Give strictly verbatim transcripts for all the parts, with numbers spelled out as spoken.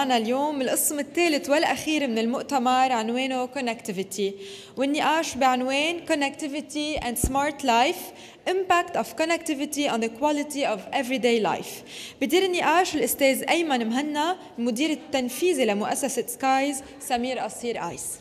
معنا اليوم القسم الثالث والأخير من المؤتمر عنوانه Connectivity، والنقاش بعنوان Connectivity and Smart Life Impact of Connectivity on the Quality of Everyday Life. بدير النقاش الأستاذ أيمن مهنا المدير التنفيذي لمؤسسة سكايز سمير قصير آيس.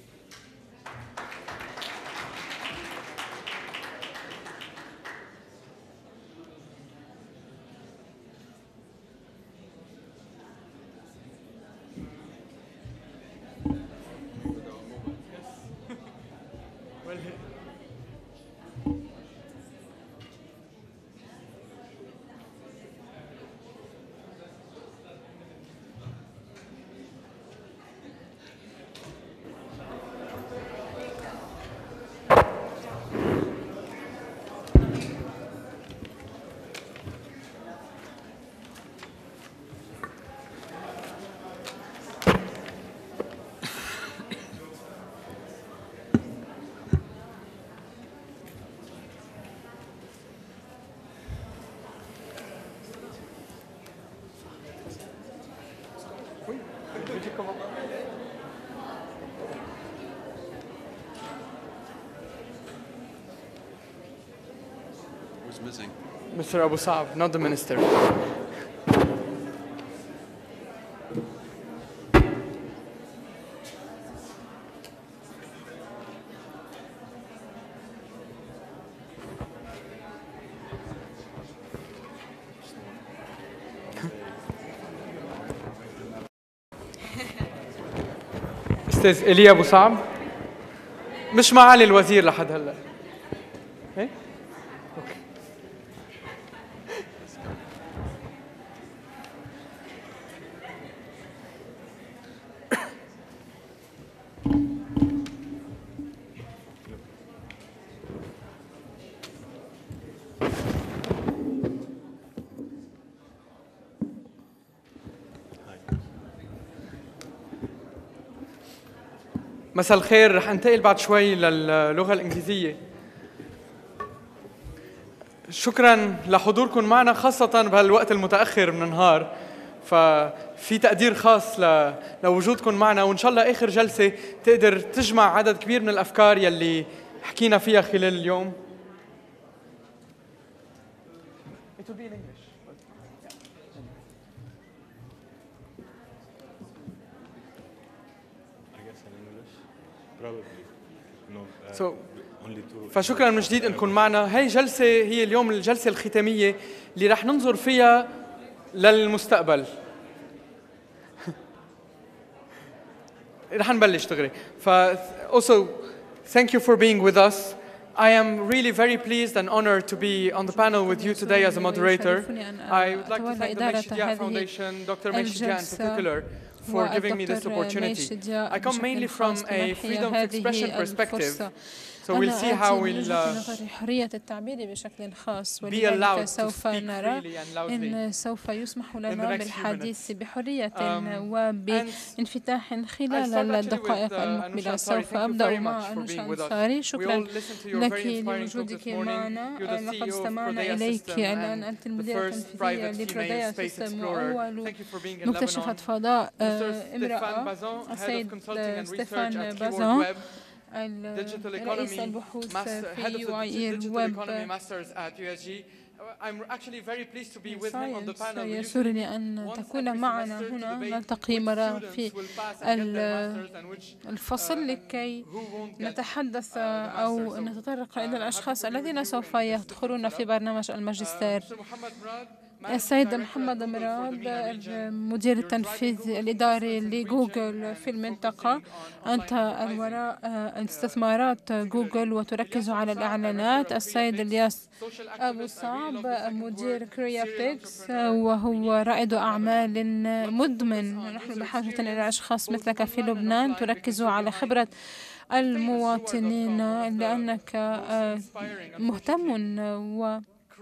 Who's missing? Mister Abu Saab, not the minister. أستاذ إيليا أبو صعب مش معالي الوزير لحد هلا. إيه؟ أوكي. مساء الخير، رح انتقل بعد شوي للغة الإنجليزية. شكراً لحضوركم معنا خاصة بهالوقت المتأخر من النهار، ففي تقدير خاص لوجودكم معنا، وإن شاء الله آخر جلسة تقدر تجمع عدد كبير من الأفكار يلي حكينا فيها خلال اليوم. So, فشكرا من جديد انكم معنا. هي جلسة هي اليوم الجلسة الختامية اللي رح ننظر فيها للمستقبل. رح نبلش دغري. ف also thank you for being with us. I am really very pleased and honored to be on the panel with you today as a moderator. I would like to thank the Meishidia Foundation, Doctor Meishidia in particular, for giving me this opportunity. I come mainly from a freedom of expression perspective. So we'll see how we'll uh, حرية التعبير بشكل خاص، be allowed ولذلك to سوف speak نرى freely and loudly إن سوف يسمح in the لنا next few بالحديث minutes. بحرية Um, وبانفتاح I خلال start actually with الدقائق uh, المقبلة. Anusha Ansari. سوف Thank you أبدأ very much مع for أنوشا being with us. أنصاري. We شكرا all listened to your لك very inspiring talk لوجودك this morning. معنا. You're the لقد C E O of استمعنا Prodea إليك System الآن. and أنت the المديرة first التنفيذية private female لبروديا space سيستم explorer. وأول Thank you for being in مكتشفة Lebanon. فضاء Mister امرأة. Stéphane Bazin, Head of السيد Consulting and Research ستيفان at Keyword بازون Web. Digital رئيس Economy, البحوث master, Head في of يو the اي Digital ويب Economy Masters at U S G. I'm actually very pleased to be with him on the ساينس. panel. We usually يسرني أن once تكون every معنا semester to هنا debate نلتقي which مرة students في will pass and get their masters and which الفصل uh, لكي and who won't get نتحدث uh, the أو masters. So, نتطرق uh, إلى happy الأشخاص to be with الذين you سوف in this different يدخلون في setup. برنامج Uh, الماجستير. Mister Mohammed Murad, Managing السيد Director at محمد Google for the مراد MENA region. المدير You're driving التنفيذي Google's الإداري investments in the region لجوجل and في المنطقة. focusing on أنت online advertising. الوراء استثمارات جوجل وتركز على الإعلانات. السيد الياس أبو صعب مدير كريا بيكس وهو رائد أعمال مدمن. نحن بحاجة إلى أشخاص مثلك في لبنان تركز على خبرة المواطنين لأنك مهتم و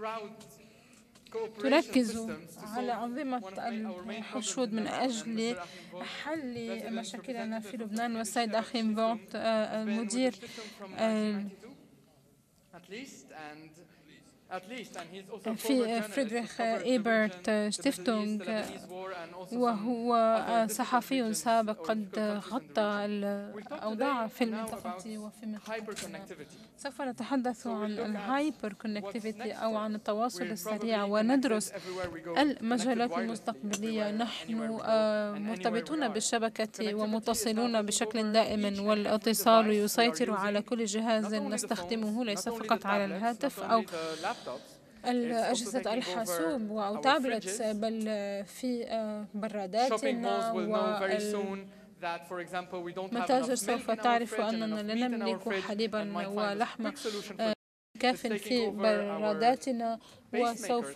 تركز على أنظمة الحشود من أجل حل مشاكلنا في لبنان. والسيد أخيم فونت المدير في فريدريخ إيبرت شتيفتونغ، وهو صحفي سابق قد غطى الأوضاع في المنطقة وفي منطقتنا. سوف نتحدث عن الهايبر كونكتيفيتي أو عن التواصل السريع وندرس المجالات المستقبلية. نحن مرتبطون بالشبكة ومتصلون بشكل دائم، والاتصال يسيطر على كل جهاز نستخدمه، ليس فقط على الهاتف أو الأجهزة الحاسوب أو تابلت، بل في براداتنا. والمتاجر سوف تعرف أننا لا نملك حليبا ولحم كاف في براداتنا، وسوف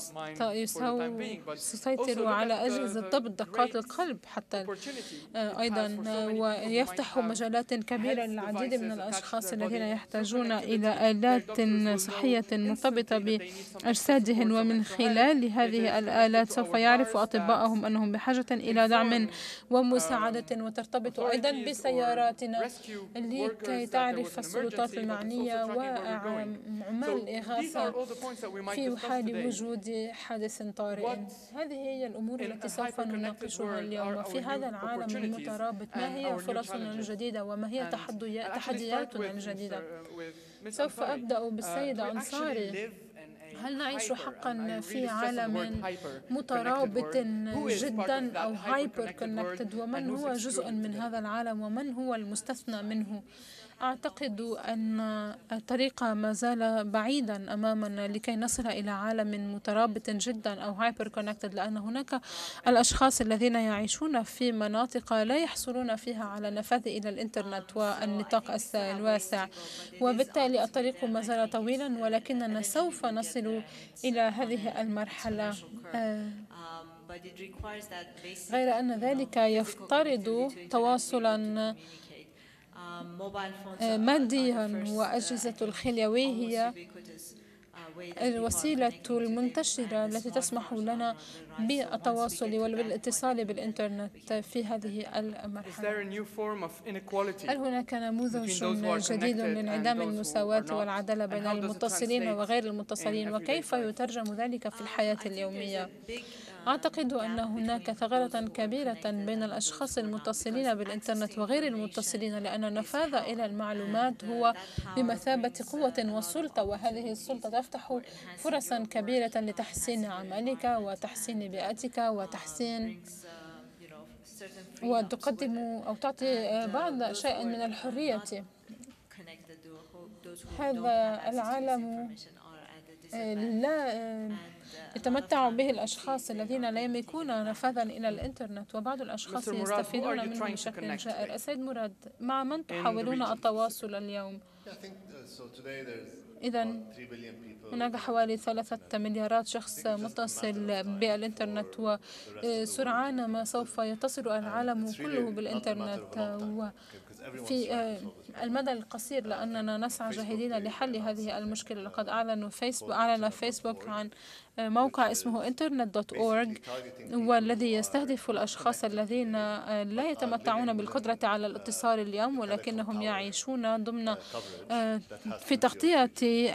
يسيطر على أجهزة ضبط دقات القلب حتى أيضا، ويفتح مجالات كبيرة للعديد من الأشخاص الذين يحتاجون إلى آلات صحية مرتبطة بأجسادهم، ومن خلال هذه الآلات سوف يعرف أطباءهم أنهم بحاجة إلى دعم ومساعدة، وترتبط أيضا بسياراتنا لكي تعرف السلطات المعنية وعمال الإغاثة في حال وجود حادث طارئ. هذه هي الأمور التي سوف نناقشها اليوم. في هذا العالم المترابط، ما هي فرصنا الجديدة وما هي تحدياتنا الجديدة؟ سوف أبدأ بالسيد أنصاري. هل نعيش حقا في عالم مترابط جدا أو هايبر كونكتد؟ ومن هو جزء من هذا العالم ومن هو المستثنى منه؟ أعتقد أن الطريق ما زال بعيدا أمامنا لكي نصل إلى عالم مترابط جدا أو هايبر كونكتد، لأن هناك الأشخاص الذين يعيشون في مناطق لا يحصلون فيها على نفاذ إلى الإنترنت والنطاق الواسع، وبالتالي الطريق ما زال طويلا، ولكننا سوف نصل إلى هذه المرحلة. غير أن ذلك يفترض تواصلا ماديا، وأجهزة الخليوي هي الوسيلة المنتشرة التي تسمح لنا بالتواصل والاتصال بالإنترنت في هذه المرحلة. هل هناك نموذج جديد لانعدام المساواة والعدالة بين المتصلين وغير المتصلين، وكيف يترجم ذلك في الحياة اليومية؟ أعتقد أن هناك ثغرة كبيرة بين الأشخاص المتصلين بالإنترنت وغير المتصلين، لأن النفاذ إلى المعلومات هو بمثابة قوة وسلطة، وهذه السلطة تفتح فرصا كبيرة لتحسين عملك وتحسين بيئتك وتحسين وتقدم أو تعطي بعض شيء من الحرية. هذا العالم لا يتمتع به الأشخاص الذين لا يملكون نفاذا إلى الإنترنت، وبعض الأشخاص يستفيدون منه بشكل جائر. السيد مراد، مع من تحاولون التواصل اليوم؟ إذن هناك حوالي ثلاثة مليارات شخص متصل بالإنترنت، وسرعان ما سوف يتصل العالم كله بالإنترنت. وفي المدى القصير، لأننا نسعى جاهدين لحل هذه المشكلة، لقد أعلن فيسبوك أعلن فيسبوك عن موقع اسمه انترنت دوت أورج، والذي يستهدف الأشخاص الذين لا يتمتعون بالقدرة على الاتصال اليوم، ولكنهم يعيشون ضمن في تغطية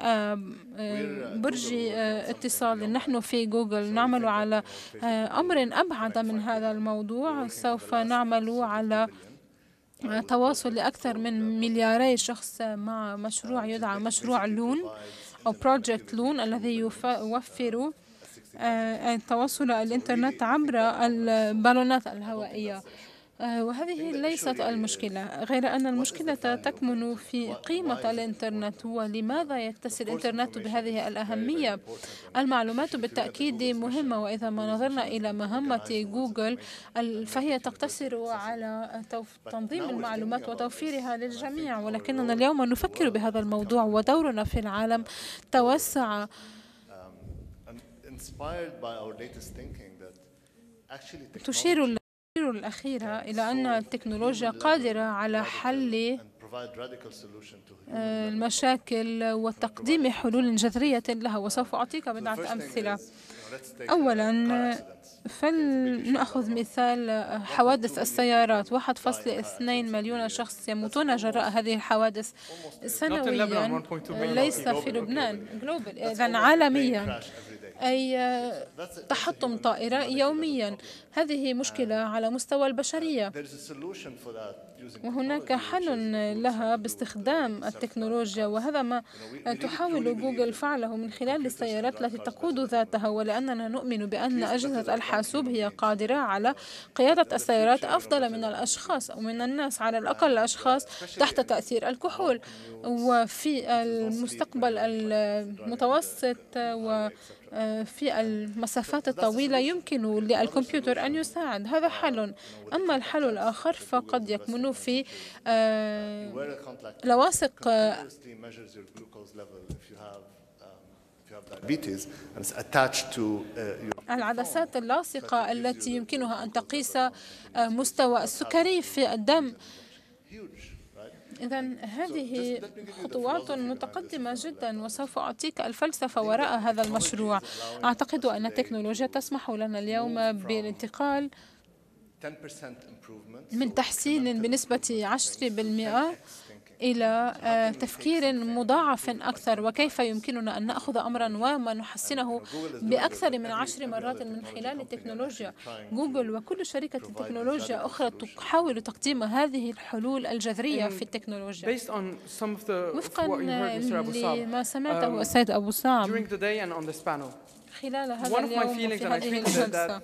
برج اتصال. نحن في جوجل نعمل على أمر أبعد من هذا الموضوع. سوف نعمل على تواصل لأكثر من ملياري شخص مع مشروع يدعى مشروع لون أو بروجكت لون، الذي يوفر تواصل الإنترنت عبر البالونات الهوائية. وهذه ليست المشكلة، غير أن المشكلة تكمن في قيمة الإنترنت. ولماذا يكتسي الإنترنت بهذه الأهمية؟ المعلومات بالتأكيد مهمة، وإذا ما نظرنا إلى مهمة جوجل فهي تقتصر على تنظيم المعلومات وتوفيرها للجميع، ولكننا اليوم نفكر بهذا الموضوع، ودورنا في العالم توسع. تشير الأخيرة إلى أن التكنولوجيا قادرة على حل المشاكل وتقديم حلول جذرية لها، وسوف أعطيك بضعة أمثلة. أولاً فلنأخذ مثال حوادث السيارات. واحد فاصل اثنين مليون شخص يموتون جراء هذه الحوادث سنوياً، ليس في لبنان، إذن عالمياً، أي تحطم طائرة يومياً. هذه مشكلة على مستوى البشرية، وهناك حل لها باستخدام التكنولوجيا، وهذا ما تحاول جوجل فعله من خلال السيارات التي تقود ذاتها. ولأننا نؤمن بأن أجهزة الحاسوب هي قادرة على قيادة السيارات أفضل من الأشخاص أو من الناس، على الأقل الأشخاص تحت تأثير الكحول. وفي المستقبل المتوسط وفي المسافات الطويلة يمكن للكمبيوتر أن يساعد. هذا حل. أما الحل الآخر فقد يكمن في لواصق العدسات اللاصقة التي يمكنها أن تقيس مستوى السكري في الدم. إذن هذه خطوات متقدمة جدا، وسوف أعطيك الفلسفة وراء هذا المشروع. أعتقد أن التكنولوجيا تسمح لنا اليوم بالانتقال من تحسين بنسبة عشرة بالمئة إلى تفكير مضاعف أكثر، وكيف يمكننا أن نأخذ أمرا وما نحسنه بأكثر من عشر مرات من خلال التكنولوجيا. جوجل وكل شركة تكنولوجيا أخرى تحاول تقديم هذه الحلول الجذرية في التكنولوجيا. وفقا لما سمعته السيد أبو صعب خلال هذا اليوم وفي هذه الجلسة،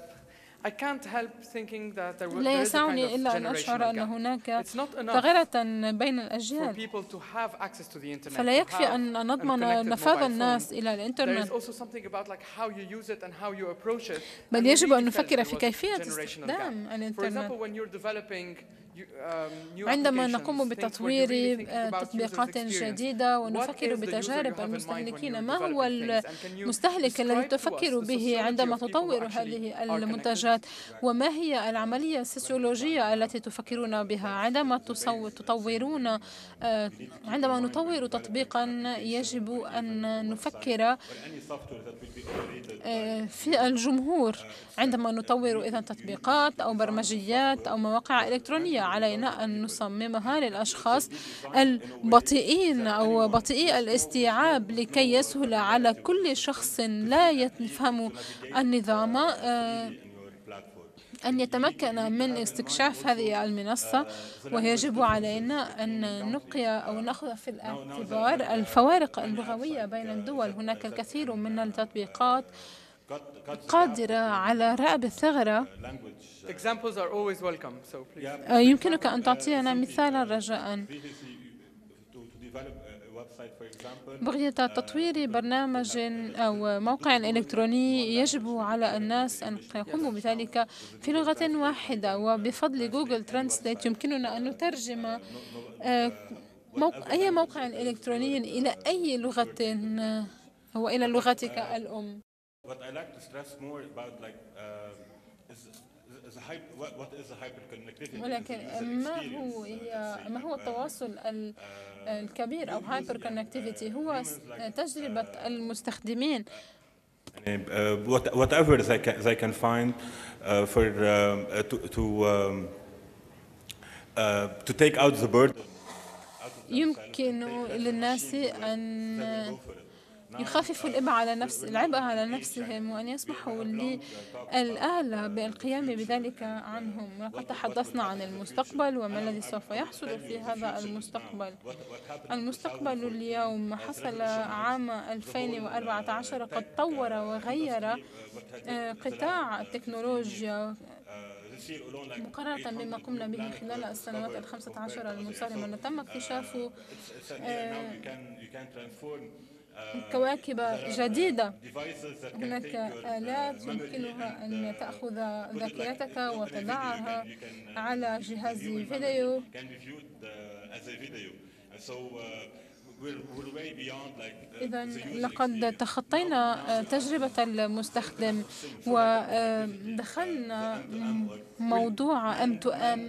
لا يسعني إلا أن أشعر أن هناك ثغرة بين الأجيال، فلا يكفي أن نضمن نفاذ الناس إلى الإنترنت، بل يجب أن نفكر في كيفية استخدام الإنترنت. عندما نقوم بتطوير تطبيقات جديدة ونفكر بتجارب المستهلكين، ما هو المستهلك الذي تفكر به عندما تطور هذه المنتجات؟ وما هي العملية السوسيولوجية التي تفكرون بها عندما تطورون؟ عندما نطور تطبيقا يجب أن نفكر في الجمهور. عندما نطور إذن تطبيقات أو برمجيات أو مواقع إلكترونية، علينا أن نصممها للأشخاص البطيئين أو بطيئي الاستيعاب، لكي يسهل على كل شخص لا يفهم النظام أن يتمكن من استكشاف هذه المنصة. ويجب علينا أن نقي أو نأخذ في الاعتبار الفوارق اللغوية بين الدول. هناك الكثير من التطبيقات قادرة على رأب الثغرة. يمكنك أن تعطينا مثالا رجاء؟ بغية تطوير برنامج أو موقع إلكتروني يجب على الناس أن يقوموا بذلك في لغة واحدة، وبفضل جوجل ترانسليت يمكننا أن نترجم أي موقع إلكتروني إلى أي لغة وإلى لغتك الأم. ولكن ما هو هي ما هو التواصل الكبير أو هايبر كونكتيفيتي؟ هو تجربة المستخدمين. whatever they can, they can find uh, for uh, to to, um, uh, to take out the burden. يمكن للناس أن يخففوا العبء على نفس العبء على نفسهم، وأن يسمحوا للآلة بالقيام بذلك عنهم. لقد تحدثنا عن المستقبل وما الذي سوف يحصل في هذا المستقبل. المستقبل اليوم حصل عام ألفين وأربعة عشر، قد طور وغير قطاع التكنولوجيا مقارنة بما قمنا به خلال السنوات الخمسة عشر المنصرمة. تم اكتشاف كواكب جديدة. هناك آلات يمكنها أن تأخذ ذاكرتك وتضعها على جهاز فيديو. إذا لقد تخطينا تجربة المستخدم ودخلنا موضوع M to M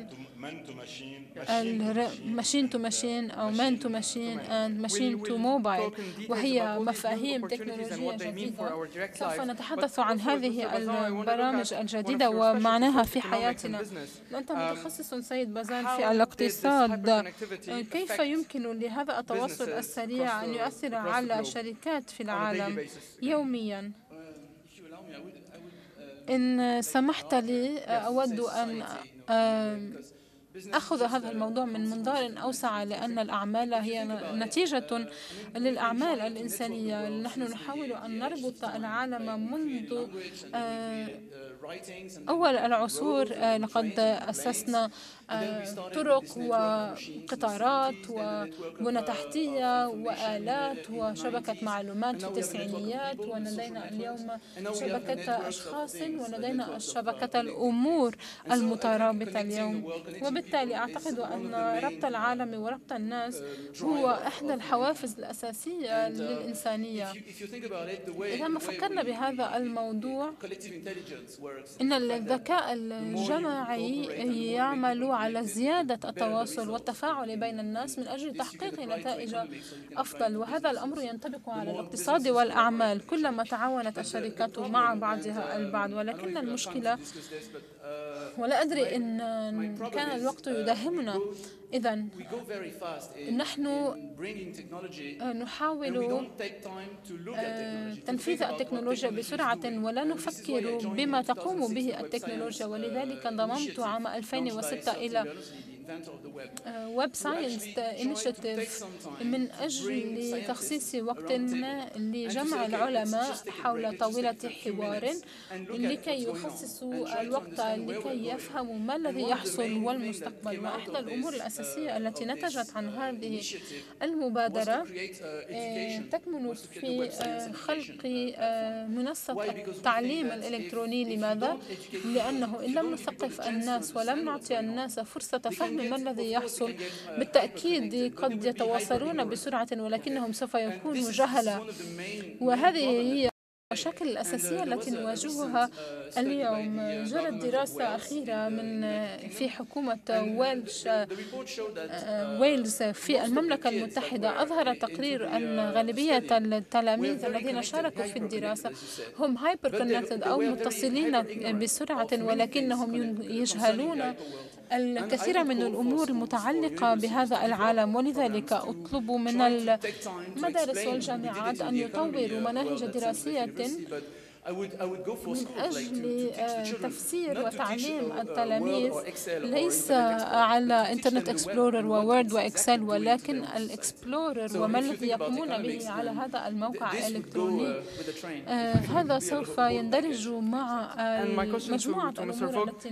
machine to machine أو man to machine and machine to mobile، وهي مفاهيم تكنولوجية جديدة. سوف نتحدث عن هذه البرامج الجديدة ومعناها في حياتنا. أنت متخصص سيد بازان في الاقتصاد، كيف يمكن لهذا التواصل السريع أن يؤثر على شركات في العالم يوميا؟ إن سمحت لي أود أن أخذ هذا الموضوع من منظار أوسع، لأن الأعمال هي نتيجة للأعمال الإنسانية. نحن نحاول أن نربط العالم منذ أول العصور. لقد أسسنا طرق وقطارات وبنى تحتية وآلات وشبكة معلومات في التسعينيات، ولدينا اليوم شبكة أشخاص ولدينا شبكة الأمور المترابطة اليوم. وبالتالي أعتقد أن ربط العالم وربط الناس هو إحدى الحوافز الأساسية للإنسانية. إذا ما فكرنا بهذا الموضوع، إن الذكاء الجماعي يعمل على زيادة التواصل والتفاعل بين الناس من أجل تحقيق نتائج أفضل، وهذا الأمر ينطبق على الاقتصاد والأعمال كلما تعاونت الشركات مع بعضها البعض. ولكن المشكلة، ولا أدري إن كان الوقت يداهمنا، إذا نحن نحاول تنفيذ التكنولوجيا بسرعة ولا نفكر بما تقوم به التكنولوجيا. ولذلك انضممت عام ألفين وستة إلى ويب ساينس انيشيتيف من أجل تخصيص وقت لجمع العلماء حول طاولة حوار لكي يخصصوا الوقت لكي يفهموا ما الذي يحصل والمستقبل. وإحدى الأمور الأساسية التي نتجت عن هذه المبادرة تكمن في خلق منصة التعليم الإلكتروني. لماذا؟ لأنه إن لم نثقف الناس ولم نعطي الناس فرصة فهم ما الذي يحصل، بالتأكيد قد يتواصلون بسرعة ولكنهم سوف يكونوا جهلة. وهذه هي المشاكل الأساسية التي نواجهها اليوم. جرت دراسة أخيرة من في حكومة ويلش ويلز في المملكة المتحدة أظهر تقرير أن غالبية التلاميذ الذين شاركوا في الدراسة هم هايبر كونكتد أو متصلين بسرعة، ولكنهم يجهلون الكثير من الأمور المتعلقة بهذا العالم. ولذلك أطلب من المدارس والجامعات أن يطوروا مناهج دراسية من أجل تفسير وتعليم التلاميذ ليس على إنترنت إكسبلورر ووورد وإكسل، ولكن الإكسبلورر وما الذي يقومون به على هذا الموقع الإلكتروني. هذا سوف يندرج مع مجموعة الأمور التي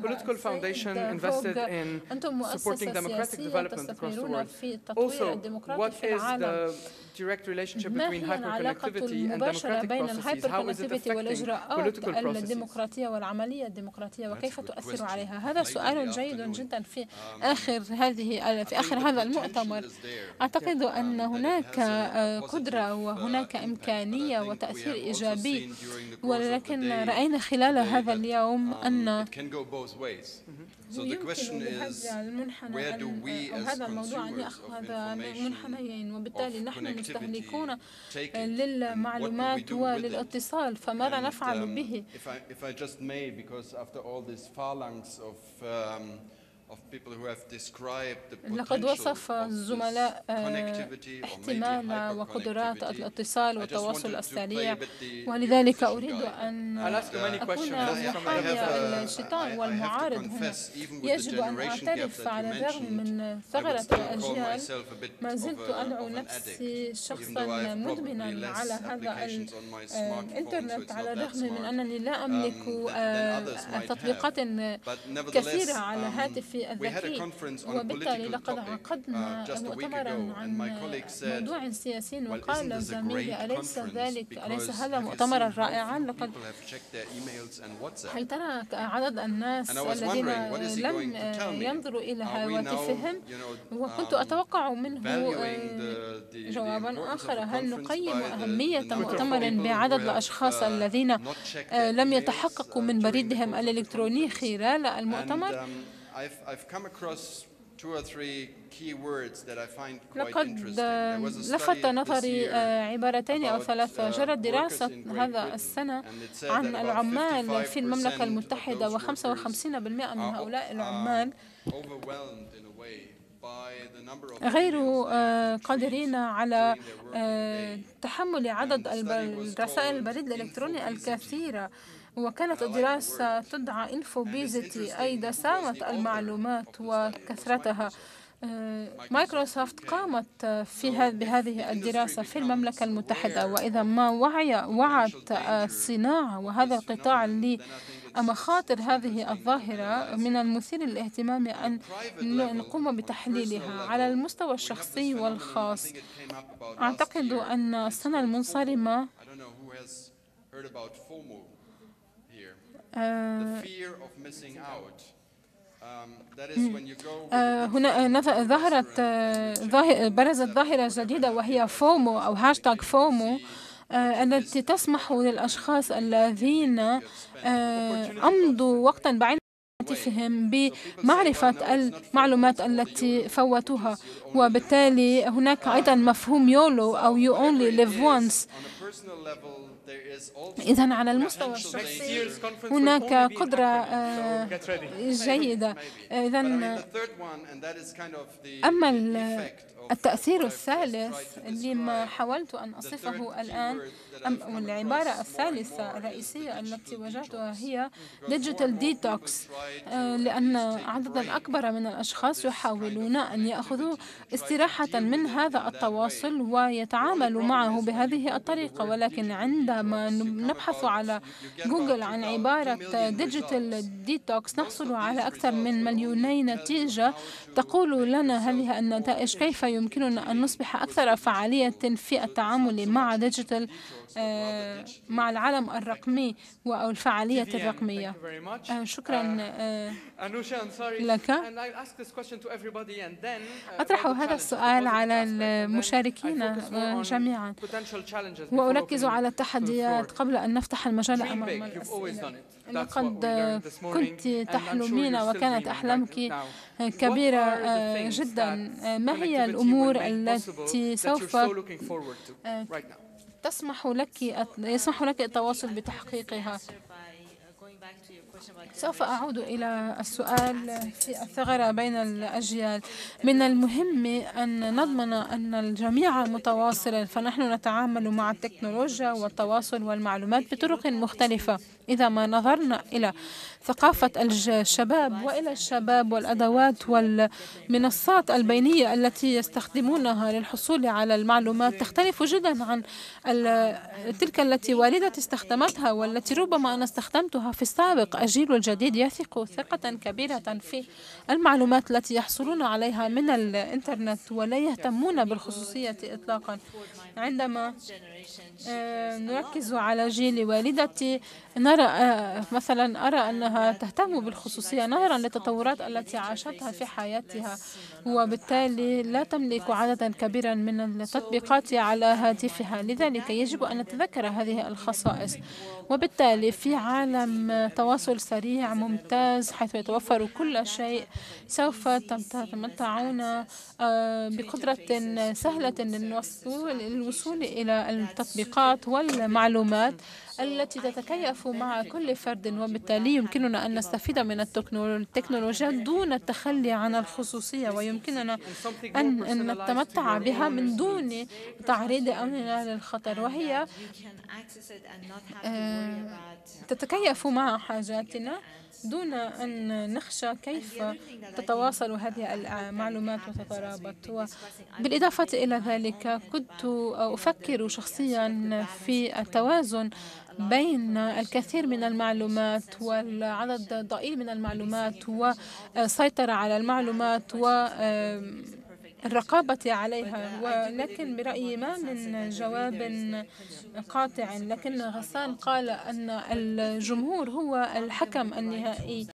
نعرضها. أنتم مؤسسة سياسية تستثمرون في التطوير الديمقراطي في العالم. ما هي العلاقة المباشرة بين الهايبر كونكتيفيتي والإجراءات الديمقراطية والعملية الديمقراطية وكيف تؤثر عليها؟ هذا سؤال جيد جدا. في آخر هذه في آخر هذا المؤتمر أعتقد أن هناك قدرة وهناك إمكانية وتأثير إيجابي، ولكن رأينا خلال هذا اليوم أن يمكن لهذا المنحنى أو هذا الموضوع أن يأخذ منحنيين، وبالتالي نحن مستهلكون للمعلومات وللاتصال، فماذا نفعل به؟ لقد وصف الزملاء احتمال وقدرات الاتصال والتواصل السريع، ولذلك أريد أن أكون محامي الشيطان والمعارض هنا. يجب أن أعترف على الرغم من ثغرة الأجيال ما زلت أدعو نفسي شخصا مدمنا على هذا الإنترنت، على الرغم من أنني لا أملك تطبيقات كثيرة على هاتفي الهاتف الذكي. وبالتالي لقد عقدنا مؤتمرا عن موضوع سياسي، وقال زميلي أليس ذلك أليس هذا مؤتمرا رائعا؟ لقد هل ترى عدد الناس الذين لم ينظروا إلى هواتفهم؟ وكنت أتوقع منه جوابا آخر. هل نقيم أهمية مؤتمر بعدد الأشخاص الذين لم يتحققوا من بريدهم الإلكتروني خلال المؤتمر؟ لقد لفت نظري عبارتين أو ثلاثة. جرت دراسة هذا السنة عن العمال في المملكة المتحدة، وخمسة وخمسين بالمئة من هؤلاء العمال غير قادرين على تحمل عدد رسائل البريد الإلكتروني الكثيرة. وكانت الدراسة تدعى إنفوبيزيتي، أي دسامة المعلومات وكثرتها. مايكروسوفت قامت في بهذه الدراسة في المملكة المتحدة، وإذا ما وعي وعت الصناعة وهذا القطاع لمخاطر هذه الظاهرة، من المثير للاهتمام أن نقوم بتحليلها على المستوى الشخصي والخاص. أعتقد أن السنة المنصرمة هنا ظهرت برزت ظاهرة جديدة، وهي فومو أو هاشتاغ فومو، التي تسمح للأشخاص الذين أمضوا وقتا بعيدا هاتفهم بمعرفة المعلومات التي فوتوها. وبالتالي هناك أيضا مفهوم يولو أو you only live once. إذن على المستوى الشخصي هناك قدرة جيدة. إذن أما التأثير الثالث لما حاولت أن أصفه الآن، والعبارة الثالثة الرئيسية التي وجدتها هي digital detox، لأن عددا أكبر من الأشخاص يحاولون أن يأخذوا استراحة من هذا التواصل ويتعاملوا معه بهذه الطريقة. ولكن عندما نبحث على جوجل عن عبارة digital detox نحصل على أكثر من مليوني نتيجة تقول لنا هذه النتائج كيف يمكننا أن نصبح أكثر فعالية في التعامل مع ديجيتال مع العالم الرقمي أو الفعالية الرقمية. شكرا لك. أطرح هذا السؤال على المشاركين جميعا، وأركز على التحديات قبل أن نفتح المجال أمام الأسئلة. لقد كنت تحلمين وكانت أحلامك كبيرة جدا. ما هي الأمور التي سوف تسمح لك يسمح لك التواصل بتحقيقها؟ سوف أعود إلى السؤال في الثغرة بين الأجيال. من المهم أن نضمن أن الجميع متواصل، فنحن نتعامل مع التكنولوجيا والتواصل والمعلومات بطرق مختلفة. إذا ما نظرنا إلى ثقافة الشباب وإلى الشباب والأدوات والمنصات البينية التي يستخدمونها للحصول على المعلومات تختلف جدا عن تلك التي والدتي استخدمتها والتي ربما أنا استخدمتها في السابق. الجيل الجديد يثق ثقة كبيرة في المعلومات التي يحصلون عليها من الإنترنت ولا يهتمون بالخصوصية إطلاقا. عندما نركز على جيل والدتي نرى مثلا أرى أنها تهتم بالخصوصية نظرا للتطورات التي عاشتها في حياتها، وبالتالي لا تملك عددا كبيرا من التطبيقات على هاتفها. لذلك يجب أن نتذكر هذه الخصائص. وبالتالي في عالم تواصل سريع ممتاز حيث يتوفر كل شيء سوف تتمتعون بقدرة سهلة للوصول إلى التطبيقات والمعلومات التي تتكيف مع كل فرد، وبالتالي يمكننا أن نستفيد من التكنولوجيا دون التخلي عن الخصوصية، ويمكننا أن نتمتع بها من دون تعريض أمننا للخطر، وهي تتكيف مع حاجاتنا دون أن نخشى كيف تتواصل هذه المعلومات وتترابط. وبالإضافة إلى ذلك كنت أفكر شخصيا في التوازن بين الكثير من المعلومات والعدد ضئيل من المعلومات والسيطرة على المعلومات والرقابة عليها، ولكن برأيي ما من جواب قاطع. لكن غسان قال أن الجمهور هو الحكم النهائي